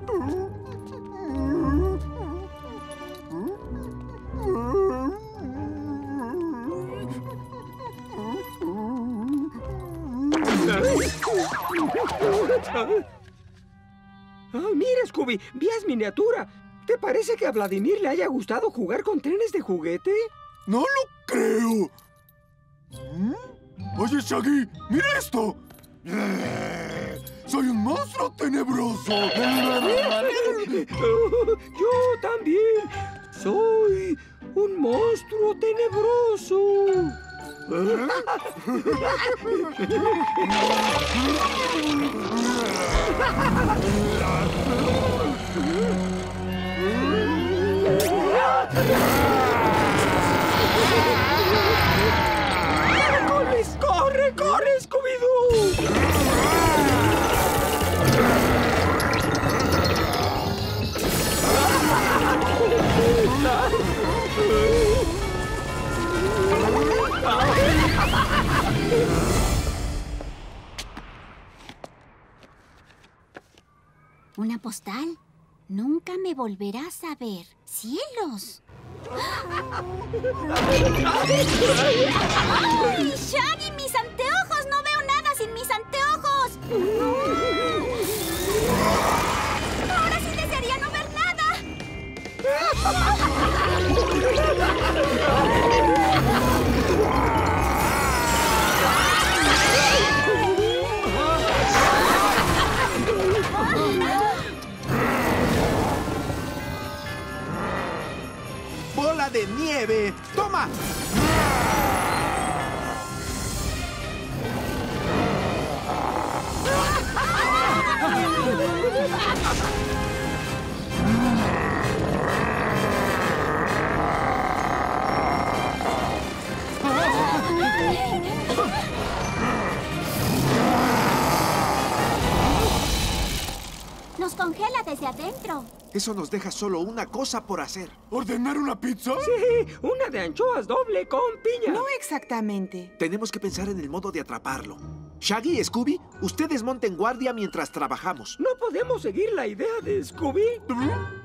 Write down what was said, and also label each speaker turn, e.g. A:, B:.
A: Mira, Scooby, vías miniatura. ¿Te parece que a Vladimir le haya gustado jugar con trenes de juguete?
B: ¡No lo creo! Oye, Shaggy, mira esto. ¡Soy un monstruo tenebroso!
A: Yo también. Soy un monstruo tenebroso. ¡Corre, corre, Scooby-Doo!
C: ¿Una postal? Nunca me volverás a ver. ¡Cielos! ¡Ay, Shaggy, mis anteojos! ¡No veo nada sin mis anteojos! ¡Ahora sí desearía no ver nada!
D: ¡Bola de nieve! ¡Toma!
C: Nos congela desde adentro.
D: Eso nos deja solo una cosa por hacer.
B: ¿Ordenar una pizza?
A: Sí, una de anchoas doble con piña.
E: No exactamente.
D: Tenemos que pensar en el modo de atraparlo. Shaggy y Scooby, ustedes monten guardia mientras trabajamos.
A: ¿No podemos seguir la idea de Scooby?